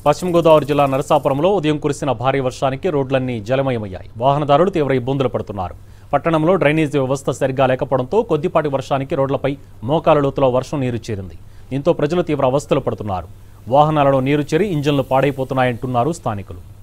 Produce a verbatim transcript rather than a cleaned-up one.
పశ్చిమ గోదావరి జిల్లా నరసాపురంలో ఉదయం కురిసిన భారీ వర్షానికి రోడ్లన్నీ జలమయమయ్యాయి. వాహనదారులు తీవ్ర ఇబ్బందులు పడుతున్నారు. పట్టణంలో డ్రైనేజీ వ్యవస్థ సరిగ్గా లేకపోవడంతో కొద్దిపాటి వర్షానికి రోడ్లపై మోకాల లోతులో వర్షం నీరు చేరింది. దీంతో ప్రజలు తీవ్ర అవస్థలు పడుతున్నారు. వాహనాలలో నీరు చేరి ఇంజన్లు పాడైపోతున్నాయంటున్నారు స్థానికులు.